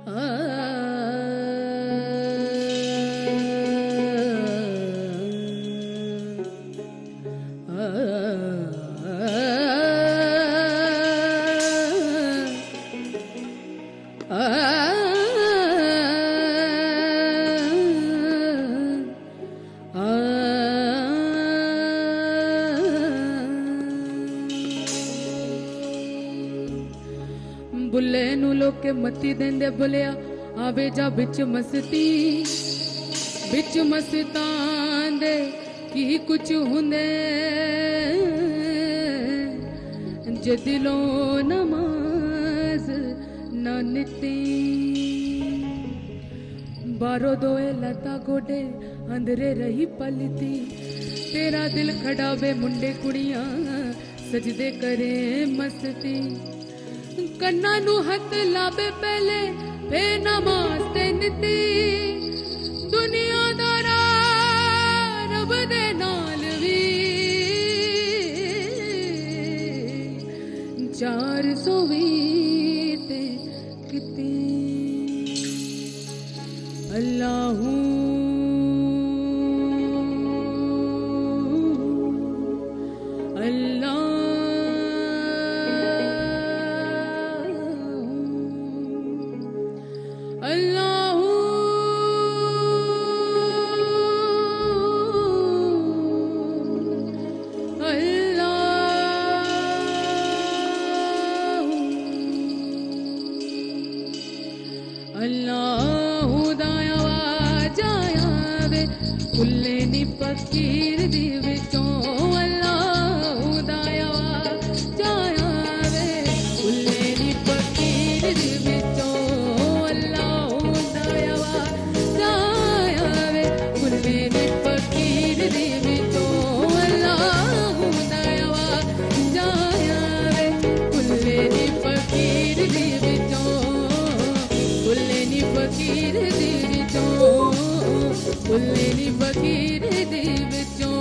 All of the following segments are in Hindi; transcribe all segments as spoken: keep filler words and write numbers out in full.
बुले नू लोग के मती देंदे बुलिया आवे जा बिच मस्ती बिच मस्तां दे की कुछ हुंदे जे दिलों नमाज ना निती बारो दोए लता गोडे अंदरे रही पलती तेरा दिल खड़ावे मुंडे कुड़ियां सजदे करे मस्ती कन्ना नू हथ लावे पहले फे नमाज ते निती दुनिया दारा रब दे नाल वी चार सौ वी ते किती अल्लाहू अल्लाह अल्लाहू दाया जाया वे कुल्ले नी फकीर दी विचों अल्लाहू दाया जाया वे कुल्ले नी फकीर दी विचों अल्लाहू दाया जाया वे कुल्ले नी फकीर दी विचों अल्लाहू दाया जाया वे कुल्ले नी फकीर दी विचों फकीर दी विचों कुल्ले नी फकीर दी विचों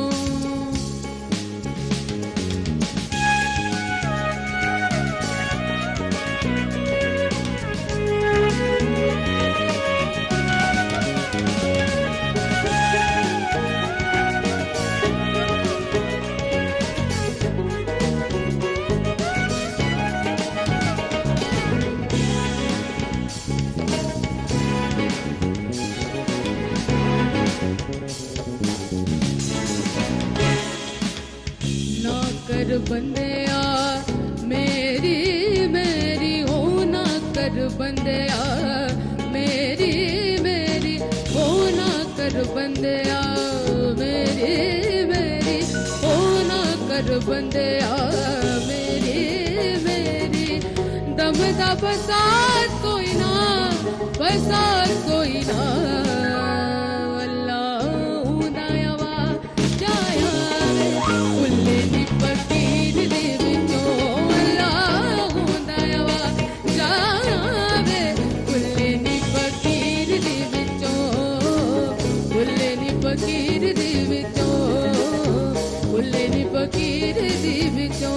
कर बंदिया मेरी मेरी हो ना कर बंदिया मेरी मेरी हो ना कर बंदिया मेरी मेरी हो ना कर बंदिया मेरी मेरी दम दा बसात कोई ना बसात कोई ना फकीर दी विचों कुल्ले नी फकीर दी विचों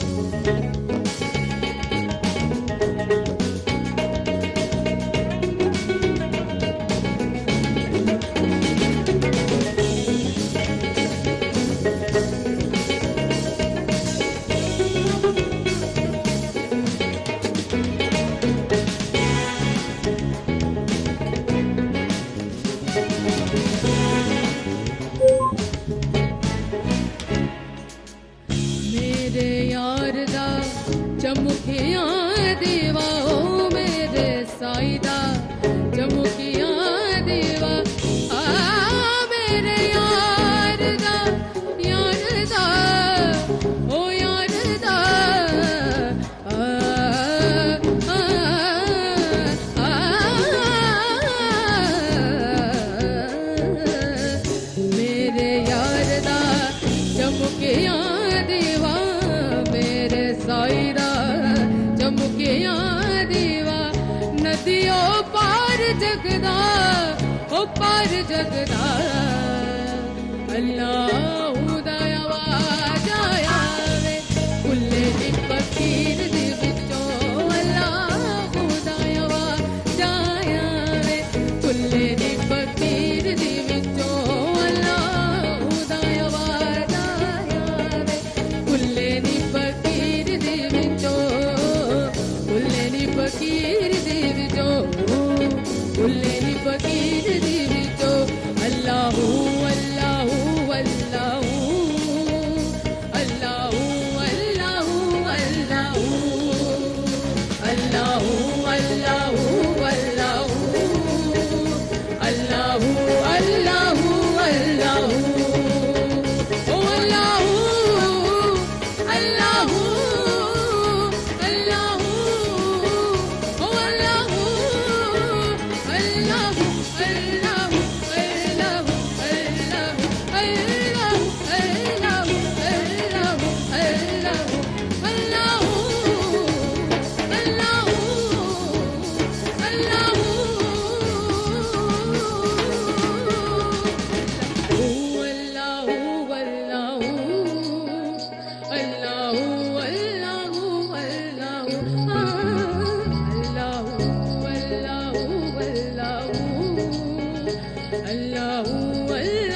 चमुकिया देवा ओ मेरे साईदा चमुकिया देवा आ मेरे यार दा यार दा ओ यार दा आ, आ, आ, मेरे यार दा चमुकिया देवा मेरे साईदा चमुकिया देवा नदियों पार जगदा ओ पार जगदा अल्लाहू दाया जाया वे कुल्ले नी फकीर दी विचों अल्लाहू दाया जाया उल्लेली फकीर देवी जो उल्लेली फकीर देवी जो अल्लाहू अल्लाहू अल्लाहू अल्लाहू अल्लाहू अल्लाहू अल्लाहू अल्लाहू अल्लाहू अल्लाहू अल्लाहू ओ अल्लाहू अल्लाहू अल्लाहू ओ अल्लाहू अल्लाहू अल्लाहू अल्लाहू अल्लाहू अल्लाहू अल्लाहू अल्लाहू अल्लाहू अल्लाहू अल्लाहू